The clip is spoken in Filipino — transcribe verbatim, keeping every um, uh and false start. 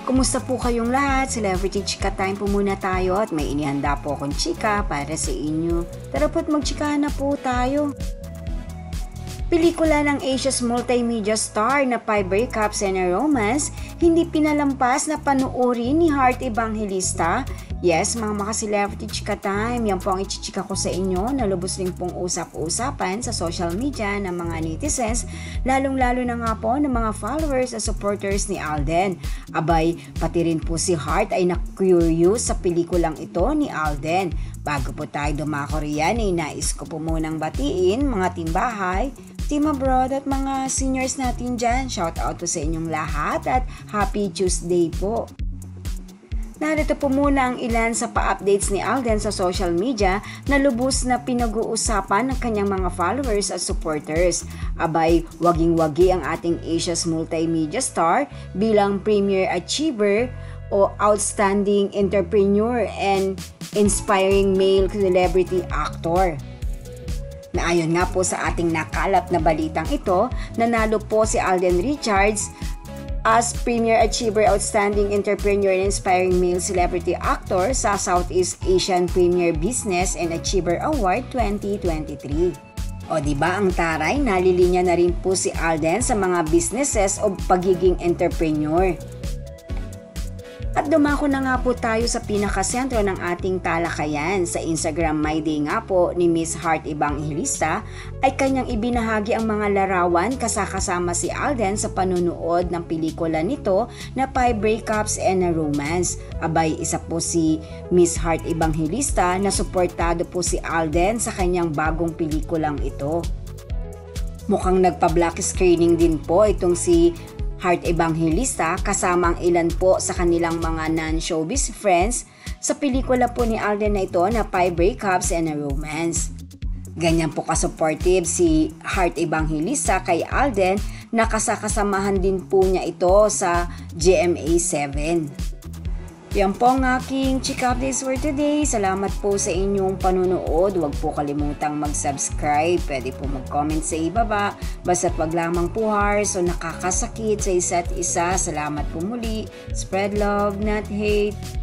Kumusta po kayong lahat? Celebrity Chika Time po muna tayo at may inihanda po akong chika para sa inyo. Tara po't magchikahan na po tayo. Pelikula ng Asia's multimedia star na Five Breakups and a Romance, hindi pinalampas na panuorin ni Heart Evangelista. Yes, mga maka-celebrity chika time, yan po ang ichichika ko sa inyo na lubos rin pong usap-usapan sa social media ng mga netizens, lalong-lalo na nga po ng mga followers at supporters ni Alden. Abay, pati rin po si Heart ay na-curious sa pelikulang ito ni Alden. Bago po tayo dumako riyan, ay nais ko po munang batiin mga timbahay, team abroad at mga seniors natin dyan. Shout out po sa inyong lahat at Happy Tuesday po. Narito po muna ang ilan sa pa-updates ni Alden sa social media na lubos na pinag-uusapan ng kanyang mga followers at supporters. Abay, waging-wagi ang ating Asia's multimedia star bilang premier achiever o outstanding entrepreneur and inspiring male celebrity actor. Naayon nga po sa ating nakalap na balitang ito, nanalo po si Alden Richards as Premier Achiever Outstanding Entrepreneur and Inspiring Male Celebrity Actor sa Southeast Asian Premier Business and Achiever Award twenty twenty-three. O diba ang taray, nalilinya na rin po si Alden sa mga businesses o pagiging entrepreneur. At dumako na nga po tayo sa pinakasentro ng ating talakayan. Sa Instagram My Day nga po ni Miss Heart Evangelista ay kanyang ibinahagi ang mga larawan kasakasama si Alden sa panunood ng pelikula nito na Five Breakups and a Romance. Abay, isa po si Miss Heart Evangelista na suportado po si Alden sa kanyang bagong pelikulang ito. Mukhang nagpa-black screening din po itong si Heart Evangelista kasama ang ilan po sa kanilang mga non-showbiz friends sa pelikula po ni Alden na ito na Five Breakups and a Romance. Ganyan po ka-supportive si Heart Evangelista kay Alden na kasakasamahan din po niya ito sa G M A seven. Yan po ang aking chika updates for today. Salamat po sa inyong panunood. Huwag po kalimutang mag-subscribe. Pwede po mag-comment sa ibaba. Basta't wag lamang po hearts o nakakasakit sa isa't isa. Salamat po muli. Spread love, not hate.